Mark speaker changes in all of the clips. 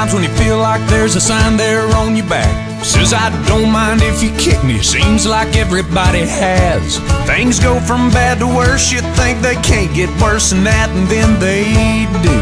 Speaker 1: times when you feel like there's a sign there on your back. Says I don't mind if you kick me, seems like everybody has. Things go from bad to worse, you think they can't get worse than that, and then they do.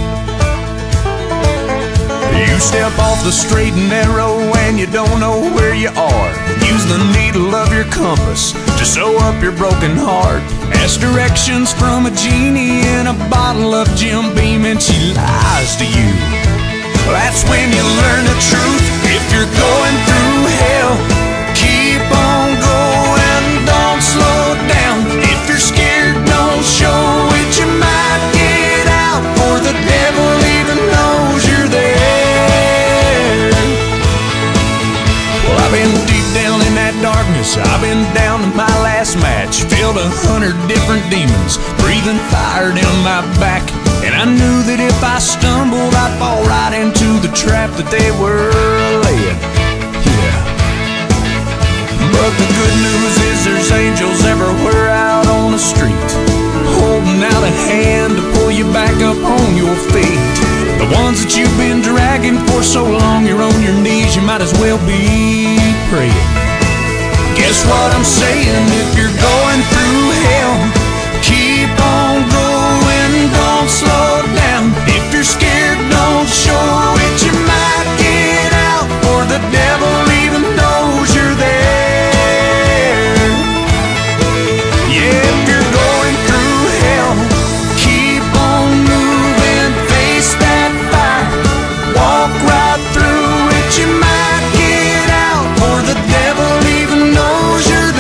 Speaker 1: You step off the straight and narrow and you don't know where you are. Use the needle of your compass to sew up your broken heart. Ask directions from a genie in a bottle of Jim Beam and she lies to you. That's when you learn the truth. If you're going through hell, keep on going, don't slow down. If you're scared, don't show it, you might get out, for the devil even knows you're there. Well, I've been deep down in that darkness, I've been down to my last match. Filled 100 different demons, breathing fire down my back. And I knew that if I stumbled, I'd fall right into the trap that they were laying. Yeah. But the good news is there's angels everywhere out on the street, holding out a hand to pull you back up on your feet. The ones that you've been dragging for so long, you're on your knees, you might as well be praying. Guess what I'm saying? If you're going through hell, keep on going, don't slow down. If you're scared, don't show it, you might get out, for the devil even knows you're there. Yeah, if you're going through hell, keep on moving, face that fire, walk right through it, you might get out, for the devil even knows you're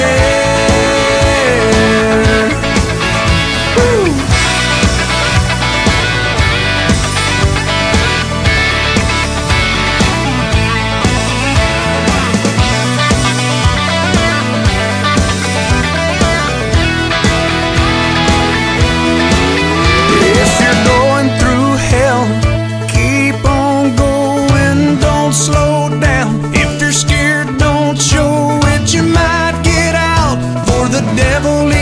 Speaker 1: there. Woo. If you're going through hell, keep on going, don't slow down. If you're scared, don't show it, you might get out, for the devil